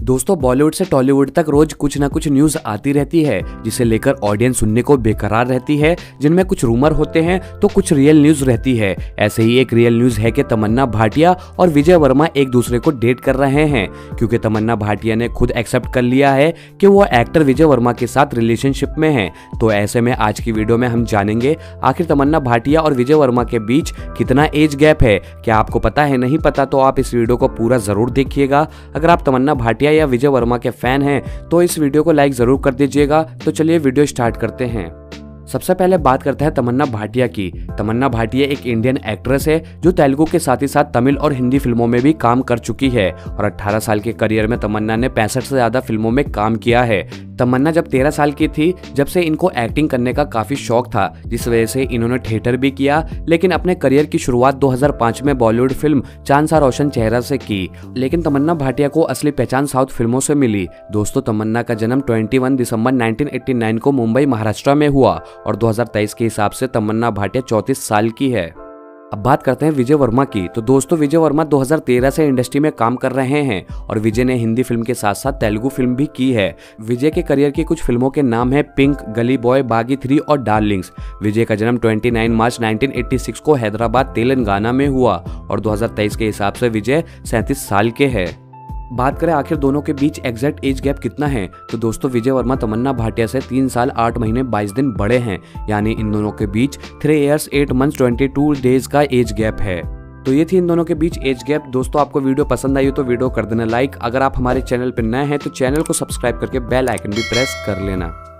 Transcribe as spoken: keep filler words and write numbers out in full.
दोस्तों बॉलीवुड से टॉलीवुड तक रोज कुछ ना कुछ न्यूज आती रहती है जिसे लेकर ऑडियंस सुनने को बेकरार रहती है, जिनमें कुछ रूमर होते हैं तो कुछ रियल न्यूज रहती है। ऐसे ही एक रियल न्यूज है कि तमन्ना भाटिया और विजय वर्मा एक दूसरे को डेट कर रहे हैं, क्योंकि तमन्ना भाटिया ने खुद एक्सेप्ट कर लिया है कि वो एक्टर विजय वर्मा के साथ रिलेशनशिप में है। तो ऐसे में आज की वीडियो में हम जानेंगे आखिर तमन्ना भाटिया और विजय वर्मा के बीच कितना एज गैप है। क्या आपको पता है? नहीं पता तो आप इस वीडियो को पूरा जरूर देखिएगा। अगर आप तमन्ना भाटिया या विजय वर्मा के फैन हैं तो इस वीडियो को लाइक जरूर कर दीजिएगा। तो चलिए वीडियो स्टार्ट करते हैं। सबसे पहले बात करते हैं तमन्ना भाटिया की। तमन्ना भाटिया एक इंडियन एक्ट्रेस है जो तेलुगु के साथ ही साथ तमिल और हिंदी फिल्मों में भी काम कर चुकी है और अठारह साल के करियर में तमन्ना ने पैंसठ से ज्यादा फिल्मों में काम किया है। तमन्ना जब तेरह साल की थी जब से इनको एक्टिंग करने का काफी शौक था, जिस वजह से इन्होंने थिएटर भी किया, लेकिन अपने करियर की शुरुआत दो हज़ार पाँच में बॉलीवुड फिल्म चांद सा रोशन चेहरा से की। लेकिन तमन्ना भाटिया को असली पहचान साउथ फिल्मों से मिली। दोस्तों तमन्ना का जन्म इक्कीस दिसंबर उन्नीस सौ नवासी को मुंबई महाराष्ट्र में हुआ और दो हज़ार तेईस के हिसाब से तमन्ना भाटिया चौंतीस साल की है। अब बात करते हैं विजय वर्मा की। तो दोस्तों विजय वर्मा दो हज़ार तेरह से इंडस्ट्री में काम कर रहे हैं और विजय ने हिंदी फिल्म के साथ साथ तेलुगु फिल्म भी की है। विजय के करियर की कुछ फिल्मों के नाम है पिंक, गली बॉय, बागी थ्री और डार्लिंग्स। विजय का जन्म उनतीस मार्च उन्नीस सौ छियासी को हैदराबाद तेलंगाना में हुआ और दो हज़ार तेईस के हिसाब से विजय सैंतीस साल के हैं। बात करें आखिर दोनों के बीच एग्जैक्ट एज गैप कितना है, तो दोस्तों विजय वर्मा तमन्ना भाटिया से तीन साल आठ महीने बाईस दिन बड़े हैं, यानी इन दोनों के बीच three years eight months twenty two days का एज गैप है। तो ये थी इन दोनों के बीच एज गैप। दोस्तों आपको वीडियो पसंद आई हो तो वीडियो कर देना लाइक। अगर आप हमारे चैनल पर नए हैं तो चैनल को सब्सक्राइब करके बेल आइकन भी प्रेस कर लेना।